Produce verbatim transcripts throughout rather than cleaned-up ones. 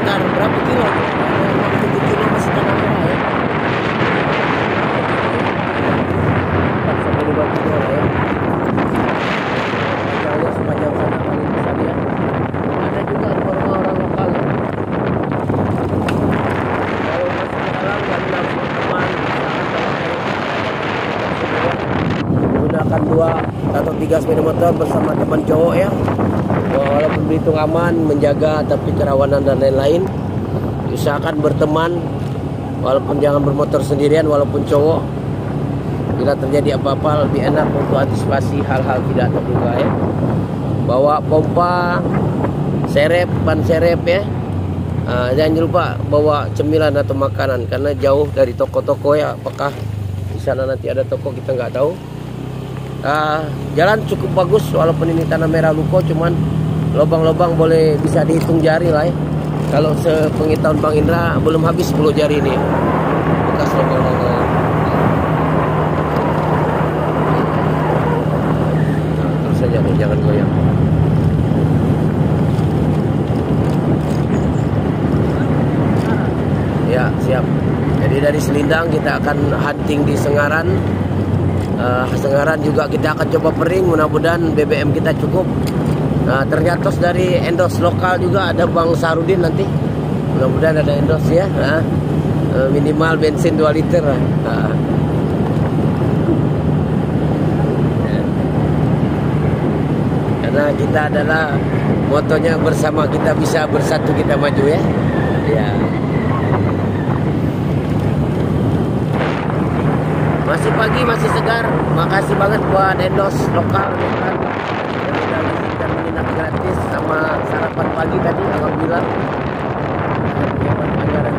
sekitar berapa kilo? tujuh kilo masih tanah merah ya. Sampai lima kilo lah ya. Panjangnya sepanjang sana paling bisa lihat. Ada juga orang-orang lokal ya. Kalau masuk ke dalam dan langsung teman gunakan dua atau tiga sepeda motor bersama teman cowok ya. Walaupun Belitung aman, menjaga tapi kerawanan dan lain-lain, usahakan berteman, walaupun jangan bermotor sendirian, walaupun cowok. Bila terjadi apa-apa lebih enak untuk antisipasi hal-hal tidak terduga ya. Bawa pompa, serep, ban serep ya. Uh, jangan lupa bawa cemilan atau makanan karena jauh dari toko-toko ya. Apakah di sana nanti ada toko kita nggak tahu. Uh, jalan cukup bagus walaupun ini tanah merah Luko, cuman lubang-lubang boleh bisa dihitung jari lah ya. Kalau sepengetahuan Bang Indra belum habis sepuluh jari ini bekas lubang-lubang. Nah, terus saja nih, jangan goyang. Ya siap. Jadi dari Selindang kita akan hunting di Sengaran. Uh, Sengaran juga kita akan coba pering, mudah-mudahan B B M kita cukup. Nah, ternyata dari endos lokal juga ada Bang Sarudin nanti. Mudah-mudahan ada endos ya. Nah, uh, minimal bensin dua liter lah. Nah. Karena kita adalah motonya bersama kita bisa, bersatu kita maju ya. Ya. Masih pagi, masih segar. Makasih banget buat endos lokal kan. Yang udah ngasihkan menginap gratis sama sarapan pagi tadi, alhamdulillah. Orang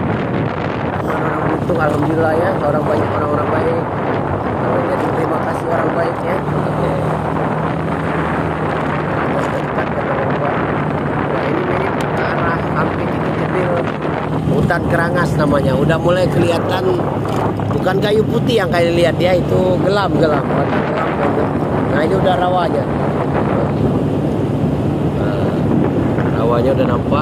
untung alhamdulillah ya, orang banyak, orang-orang baik. Namanya terima kasih orang baik ya. Oke. Atas dekat kata orang tua. Nah, ini mirip ke arah hampir itu kecil. Hutan Kerangas namanya. Udah mulai kelihatan. Bukan kayu putih yang kalian lihat ya, itu gelap-gelap. Nah ini udah rawanya. Nah, rawanya udah nampak.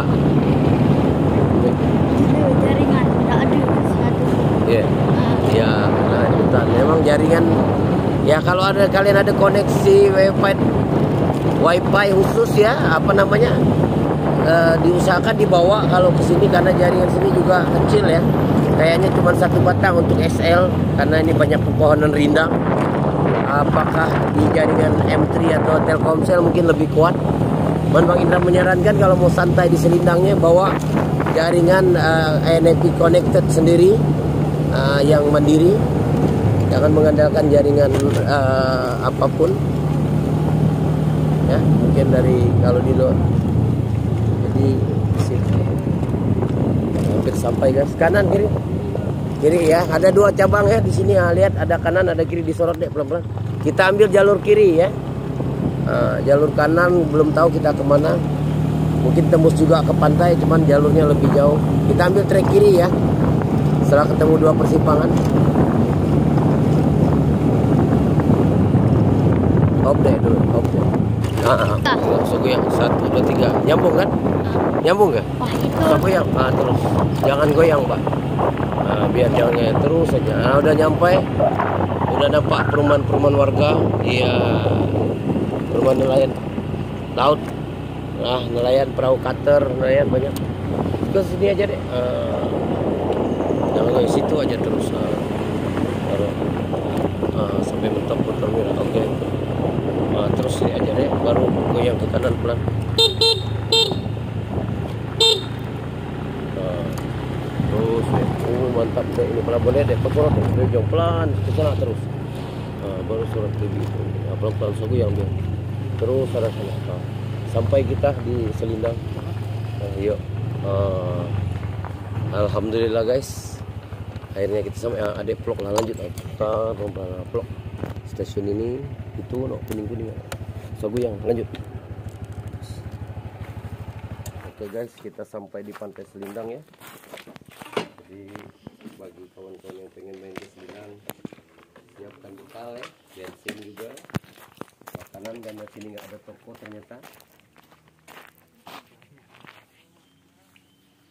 Jaringan tidak ada satu. Iya. Ya, nah hutan. Memang jaringan. Ya kalau ada kalian ada koneksi wifi, wifi khusus ya, apa namanya? E, diusahakan dibawa kalau ke sini karena jaringan sini juga kecil ya. Kayaknya cuma satu batang untuk S L karena ini banyak pepohonan rindang. Apakah di jaringan M tiga atau Telkomsel mungkin lebih kuat? Man Bang Indra menyarankan kalau mau santai di Selindangnya bawa jaringan uh, N F P connected sendiri uh, yang mandiri. Jangan mengandalkan jaringan uh, apapun. Ya, mungkin dari kalau di luar. Jadi di sini hampir sampai guys. Kanan kiri. Kiri ya, ada dua cabang ya di sini ya. Lihat ada kanan, ada kiri, disorot deh pelan-pelan. Kita ambil jalur kiri ya. Nah, jalur kanan belum tahu kita kemana. Mungkin tembus juga ke pantai, cuman jalurnya lebih jauh. Kita ambil trek kiri ya. Setelah ketemu dua persimpangan. Hop deh dulu, hop deh. Nah, langsung yang satu, dua, tiga. Nyambung kan? Nyambung gak? Wah itu. Apa yang? Nah, terus. Jangan goyang, Pak. Nah, biar jangan terus saja. Nah, udah nyampe. Udah nampak perumahan-perumahan warga. Iya. Perumahan nelayan laut. Nah, nelayan perahu cutter, nelayan banyak. Ke sini aja deh. Uh, jangan ke situ aja terus. Uh, baru uh, sampai mentok motor merah. Oke. Okay. Uh, terus sini aja deh. Baru goyang ke kanan pelan. Terus, oh mantap deh ini pelan boleh deh, pelan deh, pelan ke sana terus. Nah, baru surat begitu. Nah, pelan-pelan sagu yang biar terus arah sana. Nah, sampai kita di Selindang. Nah, yuk. Uh, Alhamdulillah guys. Akhirnya kita sampai ah, adek vlog lah lanjut. Kita pelan vlog stasiun ini itu no kuning-kuning. Sagu yang lanjut. Oke guys, kita sampai di pantai Selindang ya. Jadi bagi kawan-kawan yang pengen main ke Selindang, siapkan bekal ya, bensin juga, makanan karena sini nggak ada toko ternyata.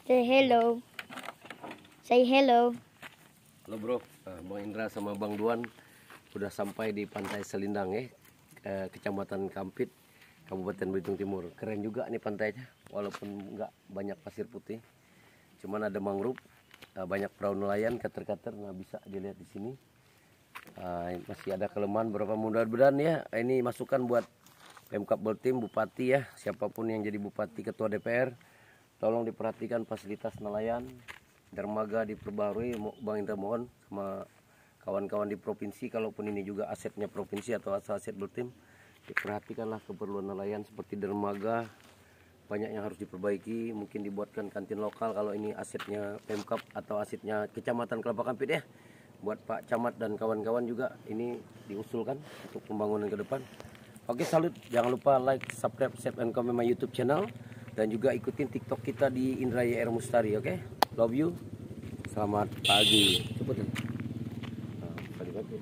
Say hello. Say hello. Halo bro, nah, Bang Indra sama Bang Duan udah sampai di Pantai Selindang ya, eh, Kecamatan Kampit, Kabupaten Belitung Timur. Keren juga nih pantainya, walaupun nggak banyak pasir putih, cuman ada mangrove, eh, banyak perahu nelayan, kater-kater, nah bisa dilihat di sini. Uh, masih ada kelemahan beberapa, mudah-mudahan ya ini masukan buat Pemkab Bultim, Bupati ya, siapapun yang jadi Bupati, Ketua D P R, tolong diperhatikan fasilitas nelayan, dermaga diperbarui. Bang Indra mohon sama kawan-kawan di provinsi, kalaupun ini juga asetnya provinsi atau aset Bultim, diperhatikanlah keperluan nelayan seperti dermaga, banyak yang harus diperbaiki, mungkin dibuatkan kantin lokal kalau ini asetnya Pemkab atau asetnya Kecamatan Kelapa Kampit ya. Buat Pak Camat dan kawan-kawan juga ini diusulkan untuk pembangunan ke depan. Oke, salut. Jangan lupa like, subscribe, share, and comment my YouTube channel. Dan juga ikutin TikTok kita di Indra Y R Mustari. Oke, love you. Selamat pagi. Cepet. Nah, pagi pagi.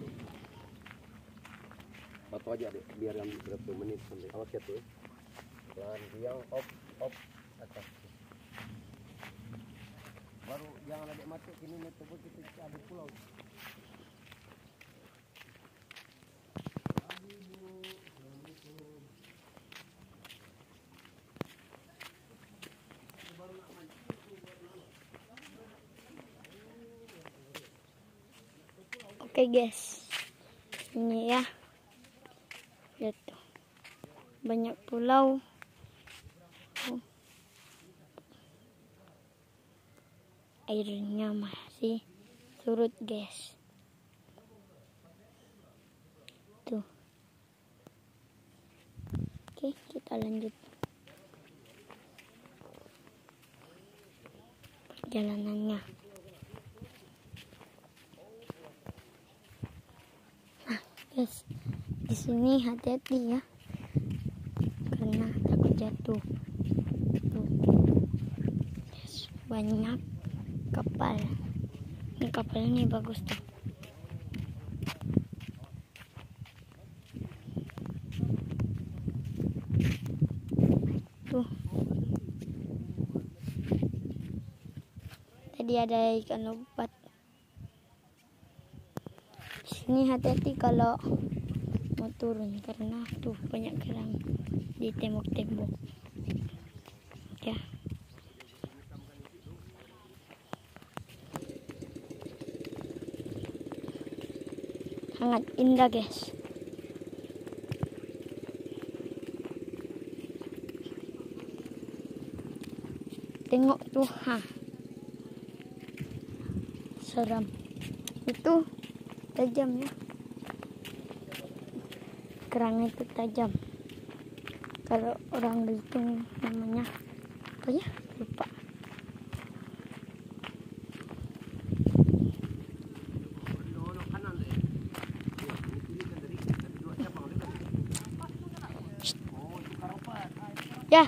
Batu aja deh, biar yang berapa menit sampai. Awas ya tuh. Dan yang op op atas. Baru jangan ada mati ini metode kita ada pulau. Oke guys, ini ya, lihat tuh, banyak pulau. Oh. Airnya masih surut guys. Tuh. Oke, kita lanjut perjalanannya. Nah, guys, di sini hati-hati ya, karena takut jatuh. Tuh. Guys, banyak kapal. Ini kapal ini bagus tuh. Tuh. Tadi ada ikan lompat. Sini hati-hati kalau mau turun karena tuh banyak kerang di tembok-tembok. Ya. Sangat indah guys. Tengok tuh, ha. Seram. Itu tajam ya. Kerang itu tajam. Kalau orang Belitung namanya apa ya? Lupa. Ya.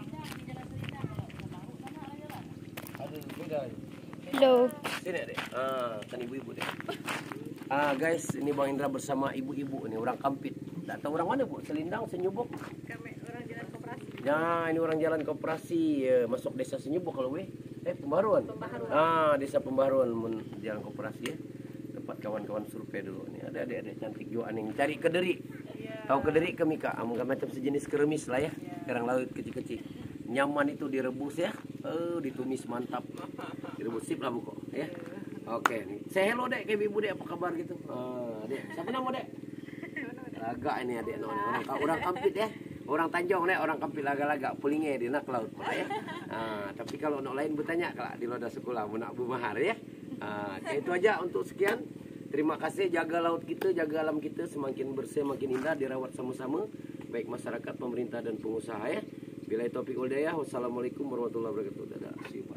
Halo. Sini deh. Ah, kan ibu-ibu deh. Ah guys, ini Bang Indra bersama ibu-ibu nih, orang Kampit. Enggak tahu orang mana Bu? Selindang, Senyubuk. Kami orang jalan koperasi. Ya, ini orang jalan koperasi, ya, masuk desa Senyubuk kalau weh. Eh, Pembaruan. Pembaruan. Ah, desa Pembaruan jalan koperasi ya. Tempat kawan-kawan survei dulu nih. Ada adik-adik cantik juga nih. Cari kederi. Iya. Tahu kederi ke Mika? Ambil macam sejenis keremis lah ya. Ya. Kerang laut kecil-kecil. Nyaman itu direbus ya. Oh, ditumis mantap. Direbus sip lah Bu kok ya. Oke nih. Saya hello Dek, kayak ibu Dek, apa kabar gitu? Ah, Dek. Siapa nama Dek? Laga ini adik orang orang Kampit ya. Orang Tanjung nih, orang Kampit laga-laga pulinge di nak laut pula ya. Ah, tapi kalau nak lain bertanya kalau di loda sekolah mau nak Bu Mahar ya. Ah, itu aja untuk sekian. Terima kasih, jaga laut kita, jaga alam kita semakin bersih, makin indah, dirawat sama-sama baik masyarakat, pemerintah dan pengusaha ya. Bila topik Uldaya, wassalamualaikum warahmatullahi wabarakatuh. Dadah.